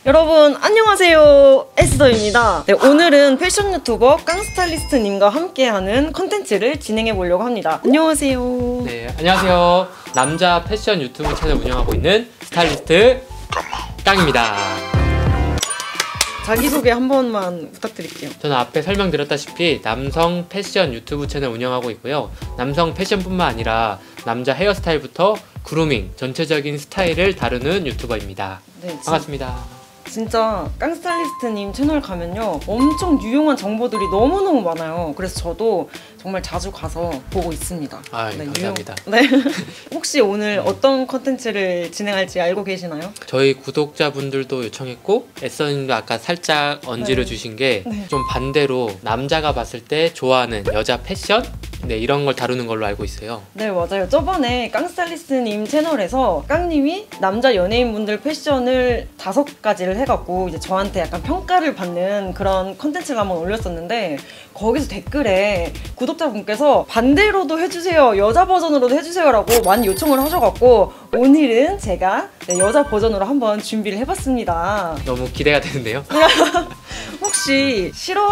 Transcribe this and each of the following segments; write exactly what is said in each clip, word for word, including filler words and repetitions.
여러분 안녕하세요, 에스더입니다. 네, 오늘은 패션 유튜버 깡스타일리스트님과 함께하는 컨텐츠를 진행해 보려고 합니다. 안녕하세요. 네, 안녕하세요. 남자 패션 유튜브 채널 운영하고 있는 스타일리스트 깡입니다. 자기소개 한 번만 부탁드릴게요. 저는 앞에 설명드렸다시피 남성 패션 유튜브 채널 운영하고 있고요. 남성 패션뿐만 아니라 남자 헤어스타일부터 그루밍, 전체적인 스타일을 다루는 유튜버입니다. 네, 반갑습니다. 진짜 깡스타일리스트님 채널 가면요 엄청 유용한 정보들이 너무너무 많아요. 그래서 저도 정말 자주 가서 보고 있습니다. 아, 네, 감사합니다. 유용... 네. 혹시 오늘 어떤 컨텐츠를 진행할지 알고 계시나요? 저희 구독자분들도 요청했고 에스더님도 아까 살짝 언지를 네. 주신 게 좀 네. 반대로 남자가 봤을 때 좋아하는 여자 패션? 네, 이런 걸 다루는 걸로 알고 있어요. 네, 맞아요. 저번에 깡스타일리스트님 채널에서 깡님이 남자 연예인분들 패션을 다섯 가지를 해갖고 이제 저한테 약간 평가를 받는 그런 컨텐츠를 한번 올렸었는데, 거기서 댓글에 구독자분께서 반대로도 해주세요, 여자 버전으로도 해주세요 라고 많이 요청을 하셔갖고 오늘은 제가 네, 여자 버전으로 한번 준비를 해봤습니다. 너무 기대가 되는데요. 혹시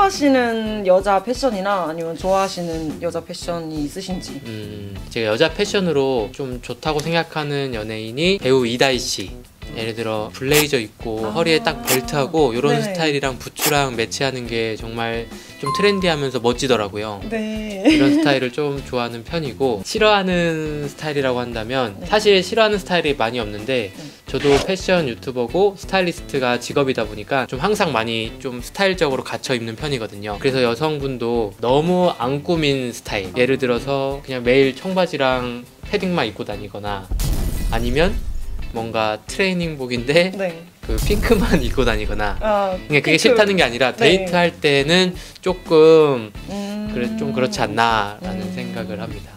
싫어하시는 여자 패션이나 아니면 좋아하시는 여자 패션이 있으신지? 음, 제가 여자 패션으로 좀 좋다고 생각하는 연예인이 배우 이다희 씨. 예를 들어 블레이저 입고 아 허리에 딱 벨트하고 이런 스타일이랑 부츠랑 매치하는 게 정말 좀 트렌디하면서 멋지더라고요. 네. 이런 스타일을 좀 좋아하는 편이고, 싫어하는 스타일이라고 한다면 네. 사실 싫어하는 스타일이 많이 없는데 네. 저도 패션 유튜버고 스타일리스트가 직업이다 보니까 좀 항상 많이 좀 스타일적으로 갖춰 입는 편이거든요. 그래서 여성분도 너무 안 꾸민 스타일, 예를 들어서 그냥 매일 청바지랑 패딩만 입고 다니거나 아니면 뭔가 트레이닝복인데 네. 그 핑크만 입고 다니거나 아, 그게 핑크. 싫다는 게 아니라 네. 데이트할 때는 조금 음... 그래, 좀 그렇지 않나 라는 음... 생각을 합니다.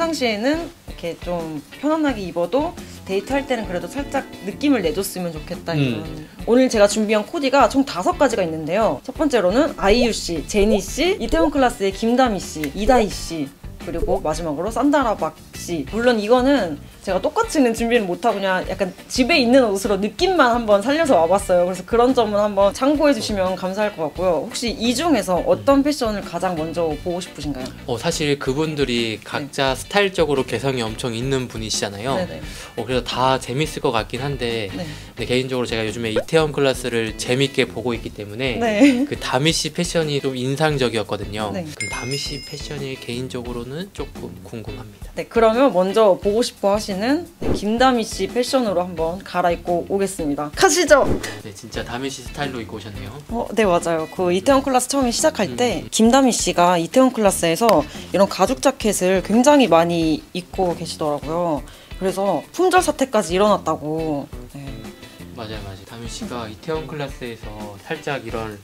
평상시에는 이렇게 좀 편안하게 입어도 데이트할 때는 그래도 살짝 느낌을 내줬으면 좋겠다 이런. 음. 오늘 제가 준비한 코디가 총 다섯 가지가 있는데요. 첫 번째로는 아이유씨, 제니씨, 이태원 클라스의 김다미씨, 이다희씨, 그리고 마지막으로 산다라박씨. 물론 이거는 제가 똑같이는 준비를 못하고 그냥 약간 집에 있는 옷으로 느낌만 한번 살려서 와봤어요. 그래서 그런 점은 한번 참고해 주시면 감사할 것 같고요. 혹시 이 중에서 어떤 패션을 가장 먼저 보고 싶으신가요? 어, 사실 그분들이 각자 네. 스타일적으로 개성이 엄청 있는 분이시잖아요. 네네. 어, 그래서 다 재밌을 것 같긴 한데 네. 근데 개인적으로 제가 요즘에 이태원 클라스를 재밌게 보고 있기 때문에 네. 그 다미씨 패션이 좀 인상적이었거든요. 네. 그 다미씨 패션이 개인적으로는 조금 궁금합니다. 네, 그러면 먼저 보고 싶어 하시는 네, 김다미씨 패션으로 한번 갈아입고 오겠습니다. 가시죠! 네, 진짜 다미씨 스타일로 입고 오셨네요. 어, 네, 맞아요. 그 이태원 클라스 처음에 시작할 때 음. 김다미씨가 이태원 클라스에서 이런 가죽 자켓을 굉장히 많이 입고 계시더라고요. 그래서 품절 사태까지 일어났다고. 네. 맞아요, 맞아요. 다미씨가 이태원 클라스에서 살짝 이런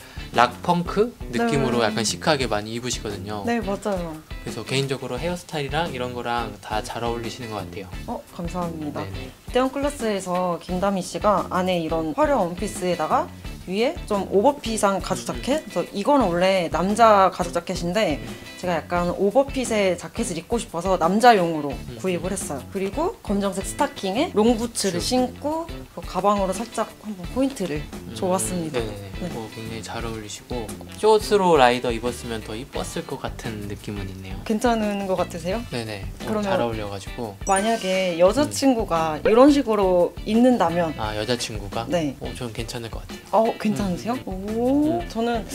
락펑크 느낌으로 네. 약간 시크하게 많이 입으시거든요. 네, 맞아요. 그래서 개인적으로 헤어스타일이랑 이런 거랑 다 잘 어울리시는 것 같아요. 어, 감사합니다. 네네. 이태원 클라스에서 김다미씨가 안에 이런 화려한 원피스에다가 위에 좀 오버핏한 가죽 자켓? 그래서 이거는 원래 남자 가죽 자켓인데 제가 약간 오버핏의 자켓을 입고 싶어서 남자용으로 구입을 했어요. 그리고 검정색 스타킹에 롱부츠를 신고 가방으로 살짝 한번 포인트를 음, 줘왔습니다. 네네네. 네. 어, 굉장히 잘 어울리시고 숏으로 라이더 입었으면 더 이뻤을 것 같은 느낌은 있네요. 괜찮은 것 같으세요? 네네. 어, 잘 어울려가지고. 만약에 여자친구가 음. 이런 식으로 입는다면 아, 여자친구가? 네. 어, 저는 괜찮을 것 같아요. 어, 괜찮으세요? 음. 오, 음. 저는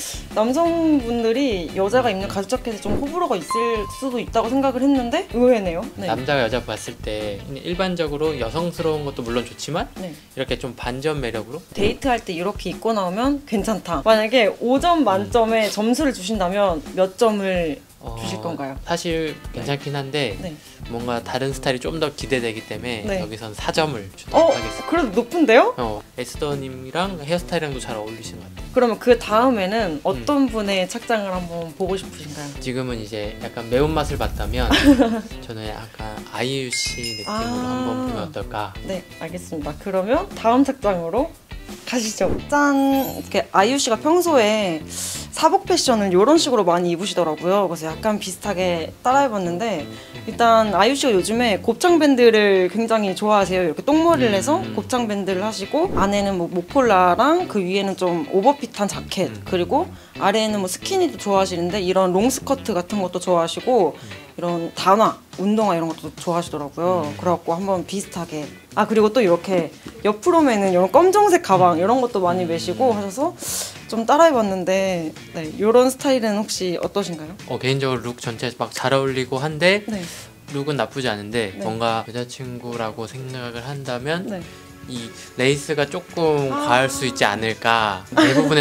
남성분들이 여자가 입는 가죽 자켓에 좀 호불호가 있을 수도 있다고 생각을 했는데 의외네요. 네. 남자가 여자 봤을 때 일반적으로 여성스러운 것도 물론 좋지만 네. 이렇게 좀 반전 매력으로 데이트할 때 이렇게 입고 나오면 괜찮다. 만약에 오 점 만점에 음. 점수를 주신다면 몇 점을 어, 주실 건가요? 사실 괜찮긴 한데 네. 뭔가 다른 스타일이 좀 더 기대되기 때문에 네. 여기선 사 점을 주도록 어, 하겠습니다. 그래도 높은데요? 어, 에스더님이랑 헤어스타일이랑도 잘 어울리시는 것 같아요. 그러면 그 다음에는 어떤 음. 분의 착장을 한번 보고 싶으신가요? 지금은 이제 약간 매운맛을 봤다면 저는 약간 아이유 씨 느낌으로 아 한번 보면 어떨까? 네, 알겠습니다. 그러면 다음 착장으로 가시죠. 짠! 이렇게 아이유 씨가 평소에 사복 패션을 이런 식으로 많이 입으시더라고요. 그래서 약간 비슷하게 따라해봤는데 일단 아이유 씨가 요즘에 곱창 밴드를 굉장히 좋아하세요. 이렇게 똥머리를 해서 곱창 밴드를 하시고 안에는 뭐 목폴라랑 그 위에는 좀 오버핏한 자켓 그리고 아래에는 뭐 스키니도 좋아하시는데 이런 롱스커트 같은 것도 좋아하시고 이런 단화, 운동화 이런 것도 좋아하시더라고요. 그래갖고 한번 비슷하게 아 그리고 또 이렇게 옆으로 매는 이런 검정색 가방 이런 것도 많이 매시고 하셔서 좀 따라해봤는데 네, 이런 스타일은 혹시 어떠신가요? 어, 개인적으로 룩 전체 막 잘 어울리고 한데 네. 룩은 나쁘지 않은데 네. 뭔가 여자친구라고 생각을 한다면 네. 이 레이스가 조금 아. 과할 수 있지 않을까. 대부분의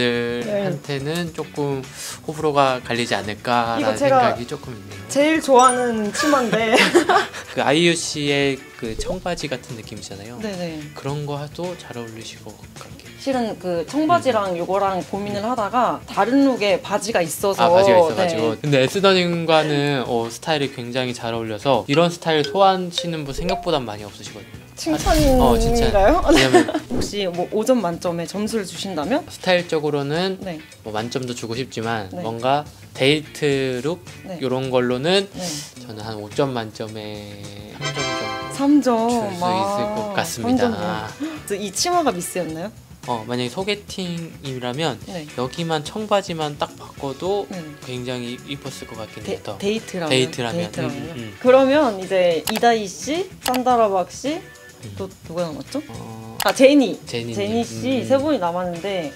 남자들한테는 조금 호불호가 갈리지 이거 않을까라는 제가 생각이 조금 있네요. 제일 좋아하는 치마인데 그 아이유 씨의 그 청바지 같은 느낌이잖아요. 네네. 그런 거도 잘 어울리실 것 같게. 실은 그 청바지랑 요거랑 고민을 하다가 다른 룩에 바지가 있어서 아 바지가 있어가지고. 네. 근데 에스더님과는 어, 스타일이 굉장히 잘 어울려서 이런 스타일 소화하시는 분 생각보다 많이 없으시거든요. 칭찬인가요? 어, 칭찬. 왜냐면 혹시 뭐 오 점 만점에 점수를 주신다면? 스타일적으로는 네. 뭐 만점도 주고 싶지만 네. 뭔가 데이트 룩 네. 이런 걸로는 네. 저는 한 오 점 만점에 삼 점 정도 삼 점. 줄 수 있을 것 같습니다. 이 치마가 미스였나요? 어, 만약에 소개팅이라면 네. 여기만 청바지만 딱 바꿔도 네. 굉장히 이뻤을 것 같긴 데, 해요. 데이트라면. 데이트라면. 데이트라면요. 음, 음. 그러면 이제 이다희 씨, 산다라박 씨, 또 누가 남았죠? 어, 아 제니. 제니님. 제니 씨 음. 세 분이 남았는데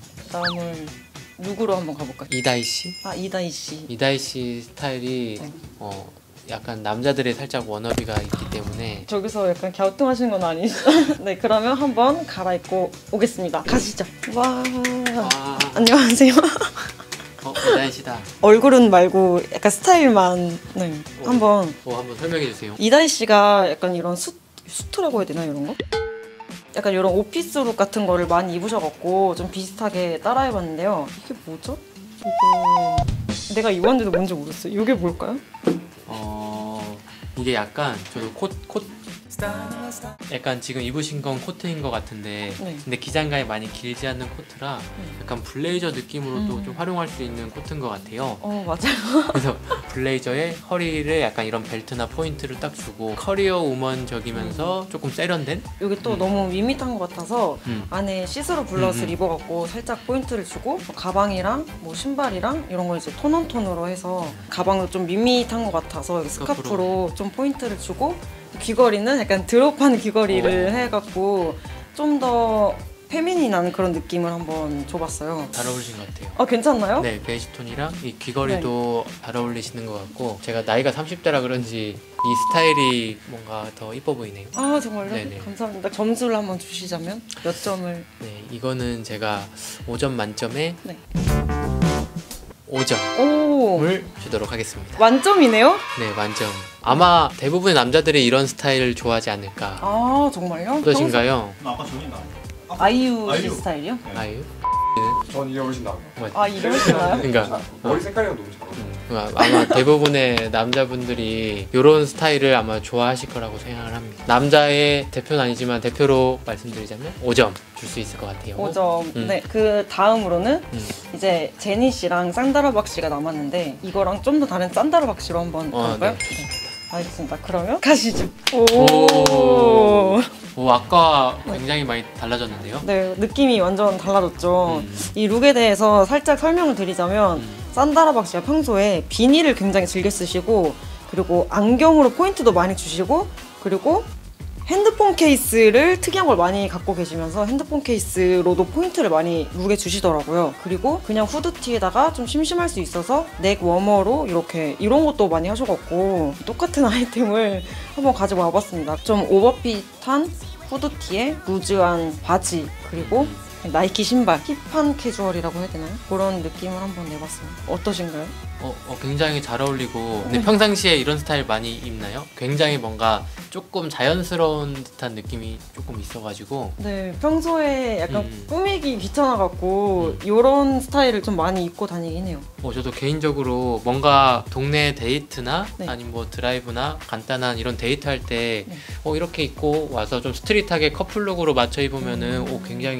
다음은 누구로 한번 가볼까요? 이다희 씨? 아 이다희 씨. 이다희 씨 스타일이 네. 어, 약간 남자들의 살짝 워너비가 있기 때문에 저기서 약간 갸우뚱하시는 건 아니죠? 네, 그러면 한번 갈아입고 오겠습니다. 가시죠. 와, 아, 안녕하세요. 어, 이다희 씨다. 얼굴은 말고 약간 스타일만 네, 오. 한번. 어, 한번 설명해 주세요. 이다희 씨가 약간 이런 수, 수트라고 해야 되나 이런 거? 약간 이런 오피스룩 같은 거를 많이 입으셔갖고 좀 비슷하게 따라해봤는데요. 이게 뭐죠? 이게 내가 입었는데도 뭔지 모르겠어요. 이게 뭘까요? 어, 이게 약간 저도 콧, 콧 약간 지금 입으신 건 코트인 것 같은데 네. 근데 기장감이 많이 길지 않는 코트라 약간 블레이저 느낌으로도 음. 좀 활용할 수 있는 코트인 것 같아요. 어 맞아요. 그래서 블레이저에 허리를 약간 이런 벨트나 포인트를 딱 주고 커리어 우먼적이면서 조금 세련된? 이게 또 음. 너무 밋밋한 것 같아서 음. 안에 시스루 블러스를 음, 음. 입어갖고 살짝 포인트를 주고 뭐 가방이랑 뭐 신발이랑 이런 걸 이제 톤온톤으로 해서 가방도 좀 밋밋한 것 같아서 여기 스카프로 좀 포인트를 주고 귀걸이는 약간 드롭한 귀걸이를 어. 해갖고 좀 더 페미닌한 그런 느낌을 한번 줘봤어요. 잘 어울리신 것 같아요. 아 괜찮나요? 네, 베이지 톤이랑 이 귀걸이도 잘 어울리시는 것 같고 제가 나이가 삼십 대라 그런지 이 스타일이 뭔가 더 이뻐 보이네요. 아 정말요? 네네. 감사합니다. 점수를 한번 주시자면 몇 점을? 네, 이거는 제가 오 점 만점에 네. 오 점을 오 주도록 하겠습니다. 만점이네요? 네, 만점. 아마 대부분의 남자들이 이런 스타일을 좋아하지 않을까. 아 정말요? 어떠신가요? 아까 전인가? 아이유 씨 아이유. 스타일이요? 아유? 전 이게 훨씬 나아요. 아 이러시나요? 그러니까 머리 색깔이랑 너무 잘 어울려요. 음, 아마 대부분의 남자분들이 이런 스타일을 아마 좋아하실 거라고 생각을 합니다. 남자의 대표는 아니지만 대표로 말씀드리자면 오 점 줄 수 있을 것 같아요. 오 점. 음. 네, 그 다음으로는 음. 이제 제니 씨랑 산다라박 씨가 남았는데 이거랑 좀 더 다른 산다라박 씨로 한번 어, 가볼까요? 네, 알겠습니다. 그러면 가시죠. 오. 오. 오, 아까 굉장히 많이 달라졌는데요. 네, 느낌이 완전 달라졌죠. 음. 이 룩에 대해서 살짝 설명을 드리자면 음. 산다라박 씨가 평소에 비니를 굉장히 즐겨 쓰시고 그리고 안경으로 포인트도 많이 주시고 그리고 핸드폰 케이스를 특이한 걸 많이 갖고 계시면서 핸드폰 케이스로도 포인트를 많이 룩에 주시더라고요. 그리고 그냥 후드티에다가 좀 심심할 수 있어서 넥 워머로 이렇게 이런 것도 많이 하셔갖고 똑같은 아이템을 한번 가지고 와봤습니다. 좀 오버핏한 후드티에 루즈한 바지 그리고 나이키 신발 힙한 캐주얼이라고 해야 되나요? 그런 느낌을 한번 내봤습니다. 어떠신가요? 어, 어, 굉장히 잘 어울리고 근데 평상시에 이런 스타일 많이 입나요? 굉장히 뭔가 조금 자연스러운 듯한 느낌이 조금 있어가지고 네, 평소에 약간 음. 꾸미기 귀찮아갖고 음. 이런 스타일을 좀 많이 입고 다니긴 해요. 어, 저도 개인적으로 뭔가 동네 데이트나 네. 아니면 뭐 드라이브나 간단한 이런 데이트 할 때 네. 어, 이렇게 입고 와서 좀 스트릿하게 커플룩으로 맞춰 입으면은 음. 오, 굉장히 좋을 것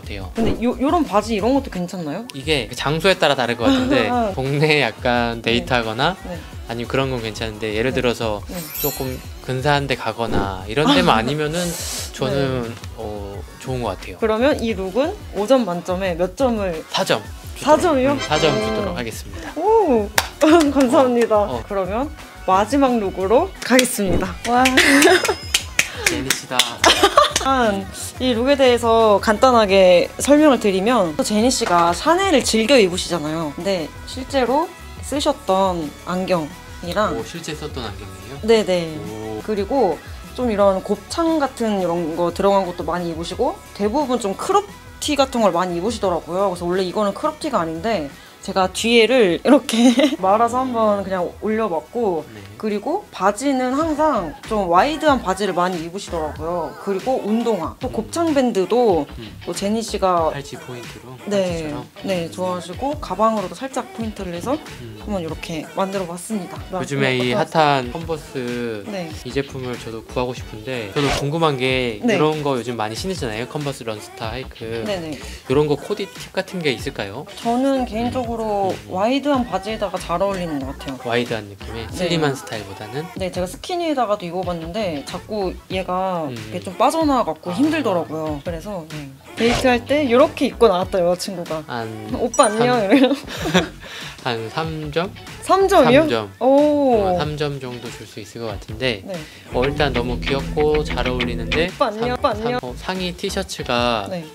같아요. 근데 요, 요런 바지 이런 것도 괜찮나요? 이게 장소에 따라 다를 것 같은데 동네에 약간 데이트하거나 네. 아니면 그런 건 괜찮은데 예를 네. 들어서 네. 조금 근사한 데 가거나 이런 데만 아니면은 저는 어, 좋은 것 같아요. 그러면 이 룩은 오 점 만점에 몇 점을? 사 점. 사 점이요? 사 점 오. 주도록 하겠습니다. 오, 감사합니다. 어, 어. 그러면 마지막 룩으로 가겠습니다. 와. 제니씨다. 일단 이 룩에 대해서 간단하게 설명을 드리면 또 제니 씨가 샤넬을 즐겨 입으시잖아요. 근데 실제로 쓰셨던 안경이랑 오, 실제 썼던 안경이에요? 네네. 오. 그리고 좀 이런 곱창 같은 이런 거 들어간 것도 많이 입으시고 대부분 좀 크롭티 같은 걸 많이 입으시더라고요. 그래서 원래 이거는 크롭티가 아닌데 제가 뒤에를 이렇게 말아서 한번 그냥 올려봤고 네. 그리고 바지는 항상 좀 와이드한 바지를 많이 입으시더라고요. 그리고 운동화, 또 곱창 밴드도 음. 또 제니 씨가 팔찌 포인트로 네, 팔찌처럼? 네 좋아하시고 가방으로도 살짝 포인트를 해서 음. 한번 이렇게 만들어봤습니다. 요즘에 이 핫한 컨버스 네. 이 제품을 저도 구하고 싶은데 저도 궁금한 게 네. 이런 거 요즘 많이 신으잖아요. 컨버스 런스타 하이크 네네. 이런 거 코디 팁 같은 게 있을까요? 저는 개인적으로 음. 와이드한 바지에다가 잘 어울리는 것 같아요. 와이드한 느낌의 네. 슬림한 스타일보다는 네, 제가 스키니에다가도 입어봤는데 자꾸 얘가 음. 이게 좀 빠져나가고 힘들더라고요. 그래서 네. 데이트할 때 이렇게 입고 나왔다 여자친구가. 한, 오빠 안녕 이래요. 한 삼 점? 삼 점이요? 삼 점. 오. 삼 점 정도 줄 수 있을 것 같은데 네. 어, 일단 너무 귀엽고 잘 어울리는데 오빠 안녕, 상- 오빠 안녕. 상- 어, 상의 티셔츠가 네.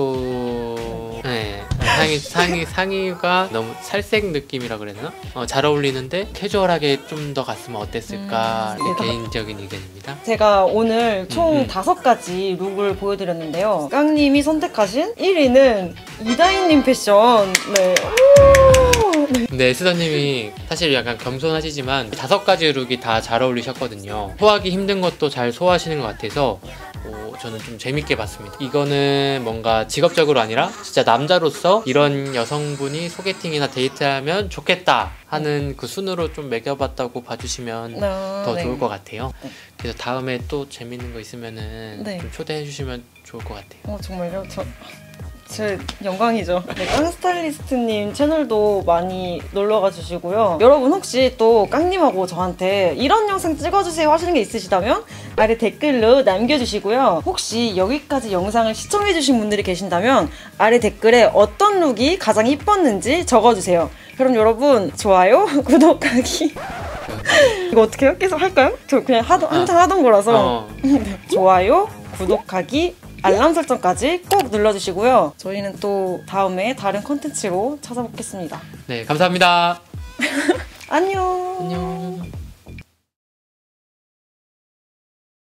조금 네. 상의 상의 상의가 너무 살색 느낌이라 그래야 되나? 어, 잘 어울리는데 캐주얼하게 좀 더 갔으면 어땠을까? 음, 이게 네. 개인적인 의견입니다. 제가 오늘 총 음, 음. 다섯 가지 룩을 보여드렸는데요. 깡님이 선택하신 일 위는 이다희님 패션. 네. 오! 네. 근데 스더님이 사실 약간 겸손하시지만 다섯 가지 룩이 다 잘 어울리셨거든요. 소화하기 힘든 것도 잘 소화하시는 것 같아서 어, 저는 좀 재밌게 봤습니다. 이거는 뭔가 직업적으로 아니라 진짜 남자로서 이런 여성분이 소개팅이나 데이트하면 좋겠다 하는 그 순으로 좀 매겨봤다고 봐주시면 아, 더 네. 좋을 것 같아요. 네. 그래서 다음에 또 재밌는 거 있으면은 네. 좀 초대해 주시면 좋을 것 같아요. 어 정말요? 저, 제 영광이죠. 네, 깡 스타일리스트님 채널도 많이 놀러가 주시고요. 여러분 혹시 또 깡님하고 저한테 이런 영상 찍어주세요 하시는 게 있으시다면 아래 댓글로 남겨주시고요. 혹시 여기까지 영상을 시청해주신 분들이 계신다면 아래 댓글에 어떤 룩이 가장 이뻤는지 적어주세요. 그럼 여러분 좋아요, 구독하기 이거 어떻게 해요? 계속 할까요? 저 그냥 하도, 한창 하던 거라서 어, 네. 좋아요, 구독하기, 알람 설정까지 꼭 눌러주시고요. 저희는 또 다음에 다른 콘텐츠로 찾아뵙겠습니다. 네, 감사합니다. 안녕. 안녕.